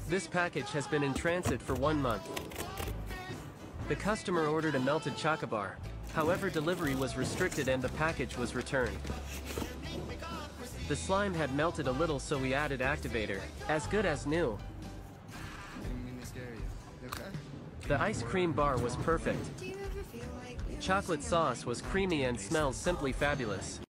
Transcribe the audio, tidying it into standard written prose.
This package has been in transit for 1 month. The customer ordered a melted chocobar. However, delivery was restricted and the package was returned. The slime had melted a little, so we added activator. As good as new. The ice cream bar was perfect. Chocolate sauce was creamy and smells simply fabulous.